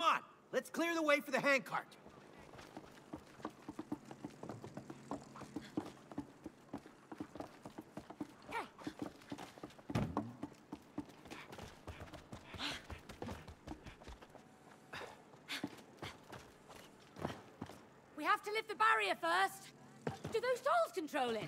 on, let's clear the way for the handcart. We have to lift the barrier first. Do those dolls control it?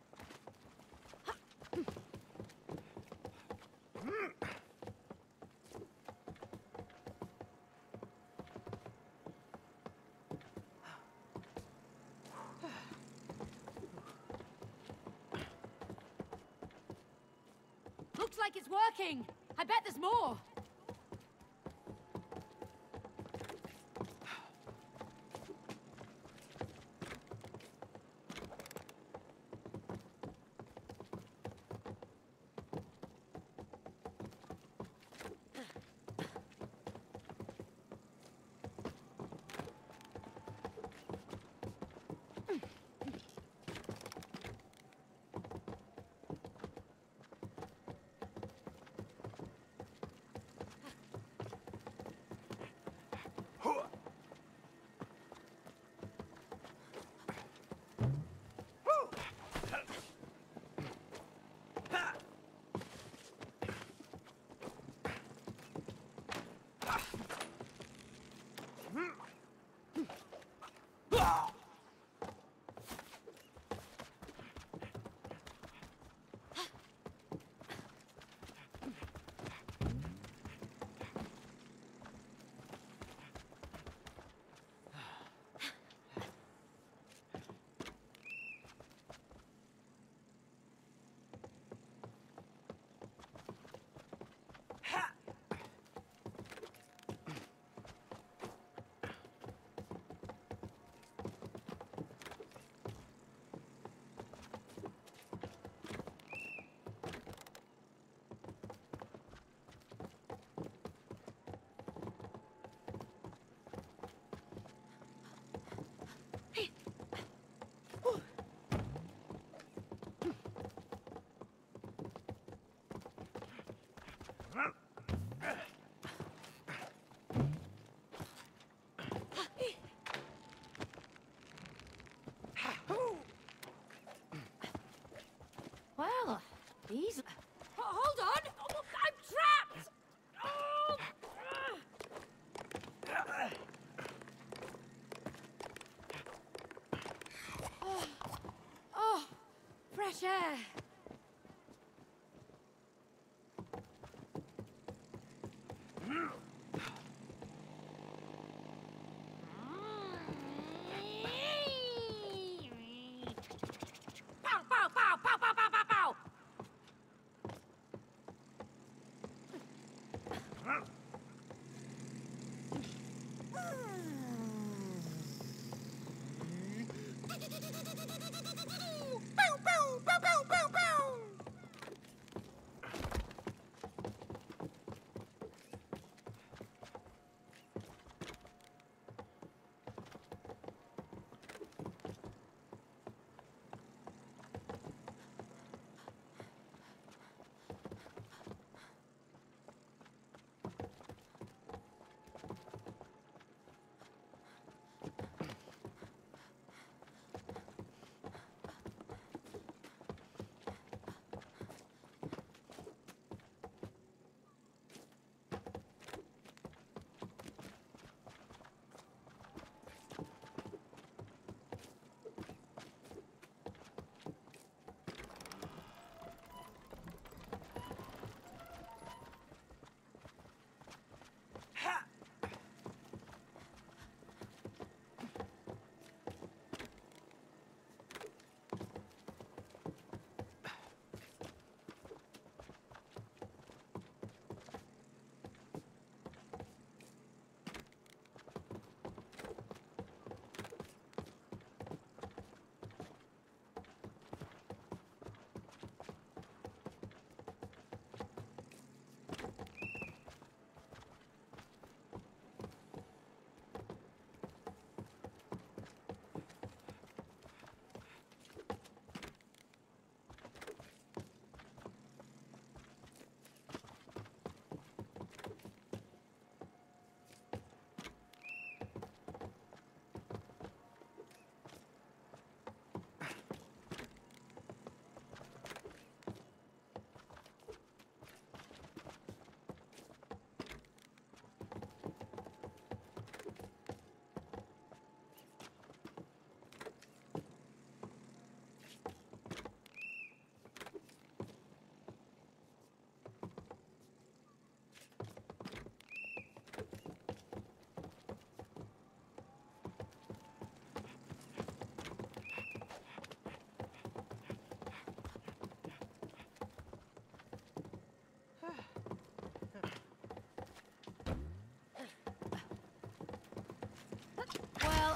Looks like it's working. I bet there's more.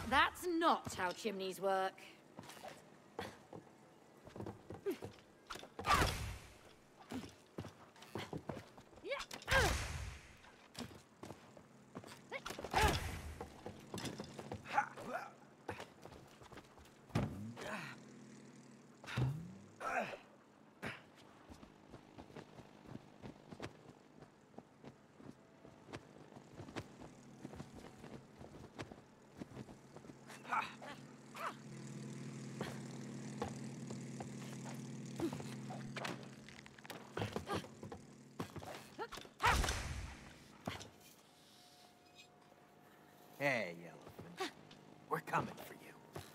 That's not how chimneys work. Hey, Elephant. We're coming for you.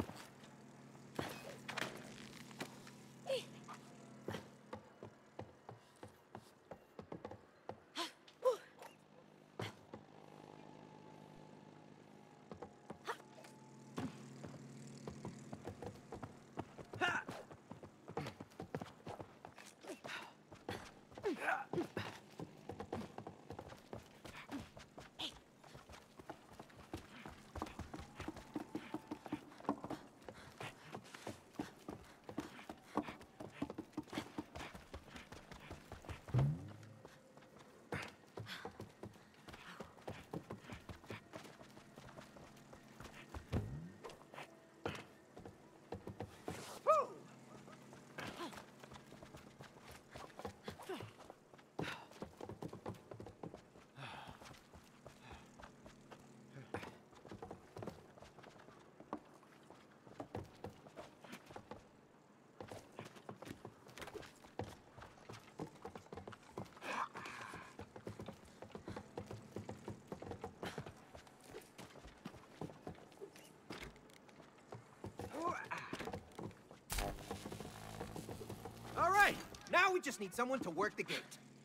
All right, now we just need someone to work the gate.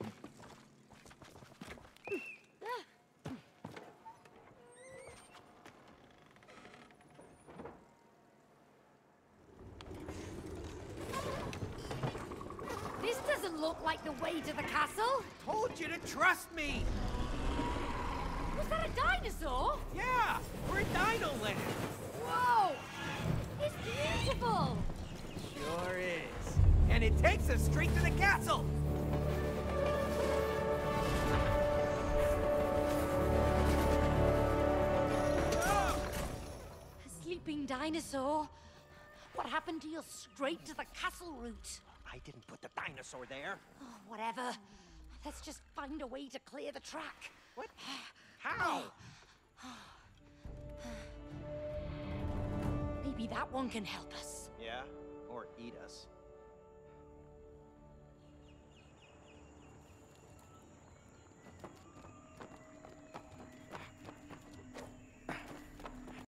This doesn't look like the way to the castle. Told you to trust me. Was that a dinosaur? Yeah, we're in Dino Land. Whoa! It's beautiful! Sure is. And it takes us straight to the castle. A sleeping dinosaur? What happened to your straight to the castle route? I didn't put the dinosaur there. Oh, whatever. Let's just find a way to clear the track. What? How? Maybe that one can help us. Yeah, or eat us.